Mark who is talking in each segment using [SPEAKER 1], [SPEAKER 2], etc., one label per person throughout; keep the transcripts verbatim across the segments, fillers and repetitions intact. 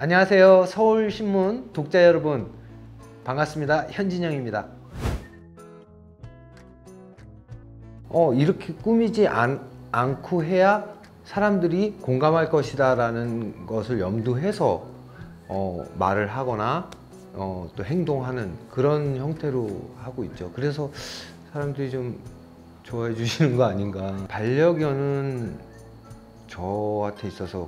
[SPEAKER 1] 안녕하세요. 서울신문 독자 여러분, 반갑습니다. 현진영입니다. 어, 이렇게 꾸미지 않, 않고 해야 사람들이 공감할 것이다 라는 것을 염두해서 어, 말을 하거나 어, 또 행동하는 그런 형태로 하고 있죠. 그래서 사람들이 좀 좋아해 주시는 거 아닌가. 반려견은 저한테 있어서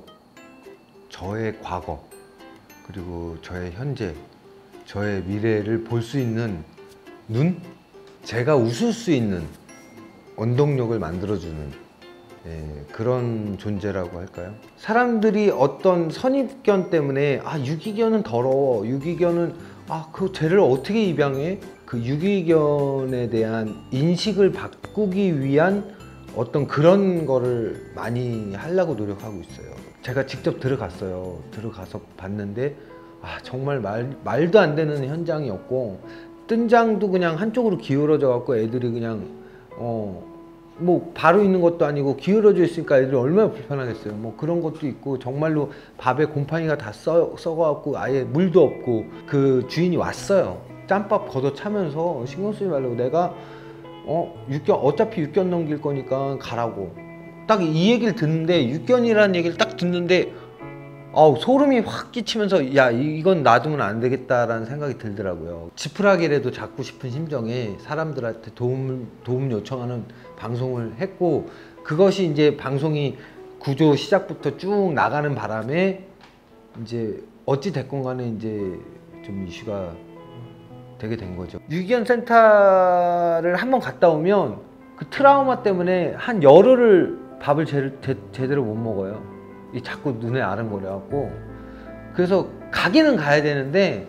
[SPEAKER 1] 저의 과거, 그리고 저의 현재, 저의 미래를 볼 수 있는 눈? 제가 웃을 수 있는 원동력을 만들어주는 예, 그런 존재라고 할까요? 사람들이 어떤 선입견 때문에 아 유기견은 더러워, 유기견은 아 그 쟤를 어떻게 입양해? 그 유기견에 대한 인식을 바꾸기 위한 어떤 그런 거를 많이 하려고 노력하고 있어요. 제가 직접 들어갔어요. 들어가서 봤는데 아 정말 말, 말도 안 되는 현장이었고, 뜬장도 그냥 한쪽으로 기울어져 갖고 애들이 그냥 어 뭐 바로 있는 것도 아니고 기울어져 있으니까 애들이 얼마나 불편하겠어요. 뭐 그런 것도 있고, 정말로 밥에 곰팡이가 다 써, 썩어갖고 아예 물도 없고, 그 주인이 왔어요. 짬밥 걷어 차면서 신경 쓰지 말라고, 내가 어 육견 어차피 육견 넘길 거니까 가라고 딱 이 얘기를 듣는데, 육견이라는 얘기를 딱 듣는데 어우 소름이 확 끼치면서 야 이건 놔두면 안 되겠다라는 생각이 들더라고요. 지푸라기라도 잡고 싶은 심정에 사람들한테 도움, 도움 요청하는 방송을 했고, 그것이 이제 방송이 구조 시작부터 쭉 나가는 바람에 이제 어찌 됐건 간에 이제 좀 이슈가 되게 된 거죠. 유기견 센터를 한번 갔다 오면 그 트라우마 때문에 한 열흘을 밥을 제, 제, 제대로 못 먹어요. 이 자꾸 눈에 아른거려갖고. 그래서 가기는 가야 되는데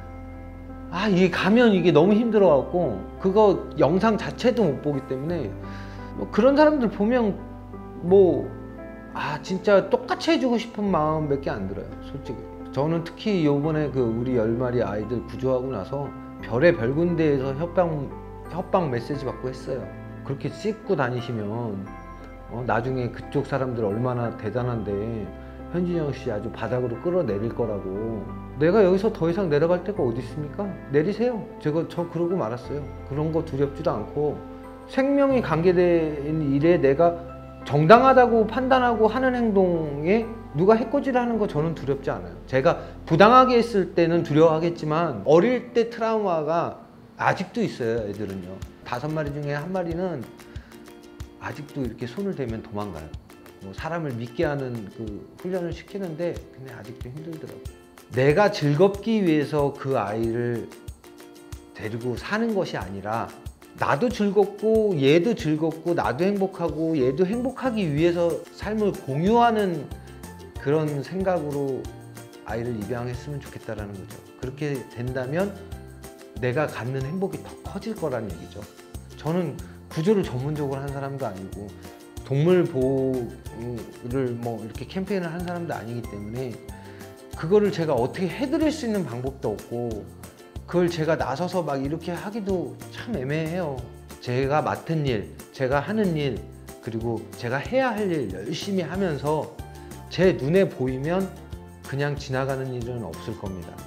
[SPEAKER 1] 아 이게 가면 이게 너무 힘들어갖고 그거 영상 자체도 못 보기 때문에, 뭐 그런 사람들 보면 뭐 아 진짜 똑같이 해주고 싶은 마음 몇 개 안 들어요, 솔직히. 저는 특히 요번에 그 우리 열 마리 아이들 구조하고 나서 별의 별 군데에서 협박, 협박 메시지 받고 했어요. 그렇게 씻고 다니시면 어, 나중에 그쪽 사람들 얼마나 대단한데 현진영 씨 아주 바닥으로 끌어내릴 거라고. 내가 여기서 더 이상 내려갈 데가 어디 있습니까? 내리세요. 제가 저 그러고 말았어요. 그런 거 두렵지도 않고, 생명이 관계된 일에 내가 정당하다고 판단하고 하는 행동에 누가 해코지를 거 저는 두렵지 않아요. 제가 부당하게 했을 때는 두려워하겠지만 어릴 때 트라우마가 아직도 있어요. 애들은요. 다섯 마리 중에 한 마리는 아직도 이렇게 손을 대면 도망가요. 뭐 사람을 믿게 하는 그 훈련을 시키는데 근데 아직도 힘들더라고요. 내가 즐겁기 위해서 그 아이를 데리고 사는 것이 아니라 나도 즐겁고 얘도 즐겁고 나도 행복하고 얘도 행복하기 위해서 삶을 공유하는 그런 생각으로 아이를 입양했으면 좋겠다라는 거죠. 그렇게 된다면 내가 갖는 행복이 더 커질 거라는 얘기죠. 저는 구조를 전문적으로 한 사람도 아니고 동물 보호를 뭐 이렇게 캠페인을 한 사람도 아니기 때문에 그거를 제가 어떻게 해드릴 수 있는 방법도 없고, 그걸 제가 나서서 막 이렇게 하기도 참 애매해요. 제가 맡은 일, 제가 하는 일, 그리고 제가 해야 할 일 열심히 하면서 제 눈에 보이면 그냥 지나가는 일은 없을 겁니다.